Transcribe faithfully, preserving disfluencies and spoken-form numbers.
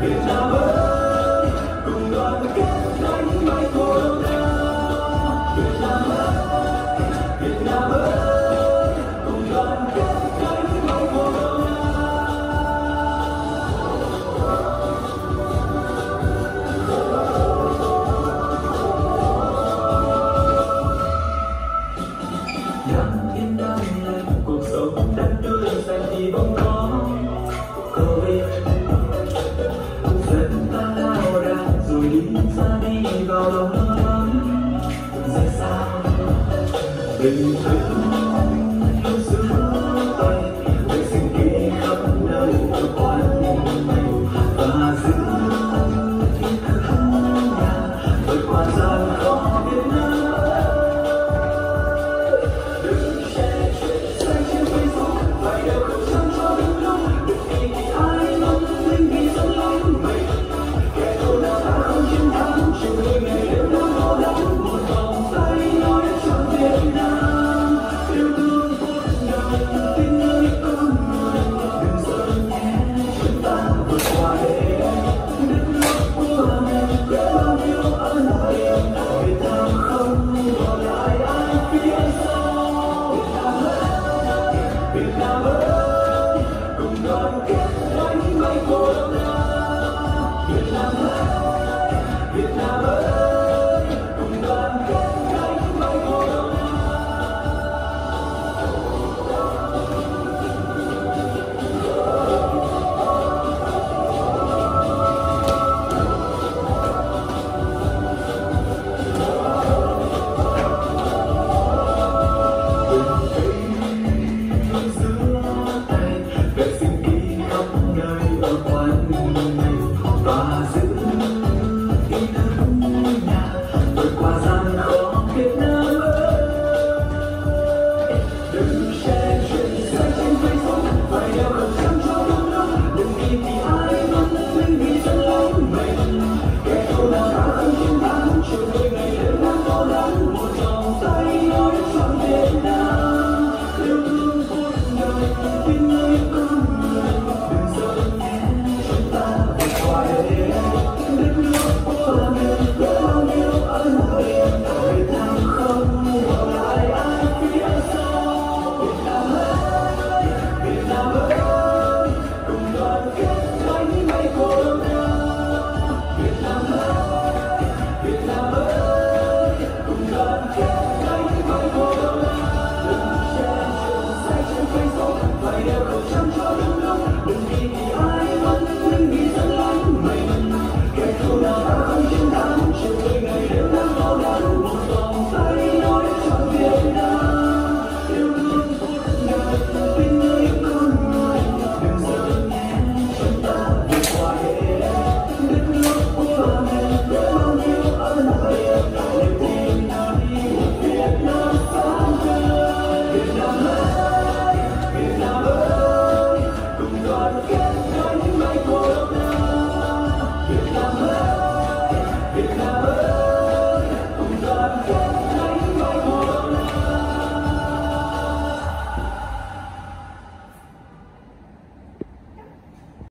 Việt Nam ơi, cùng đoàn kết đánh bại Corona. Việt Nam ơi, Việt Nam ơi, cùng đoàn kết đánh bại Corona. Nắng yên đang lên cuộc sống đất tươi xanh thì bỗng có Covid. Dân ta lao ra rồi đi ra đi vào lòng lo lắng. Giờ sao bình thường